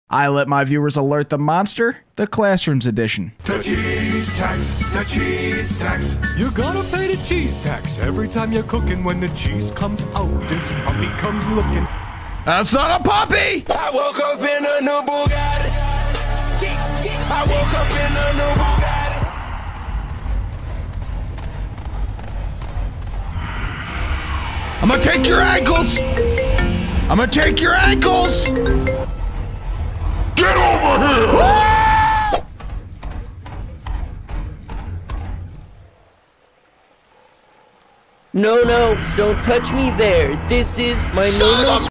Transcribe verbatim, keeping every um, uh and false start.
I let my viewers alert the monster, the Classrooms edition. The cheese tax, the cheese tax. You gotta pay the cheese tax every time you're cooking. When the cheese comes out, this puppy comes looking. That's not a puppy! I woke up in a new Bugatti. I woke up in a new Bugatti. I'm gonna take your ankles! I'm gonna take your ankles! Get over here! Ah! No, no, don't touch me there. This is my Son no-no of a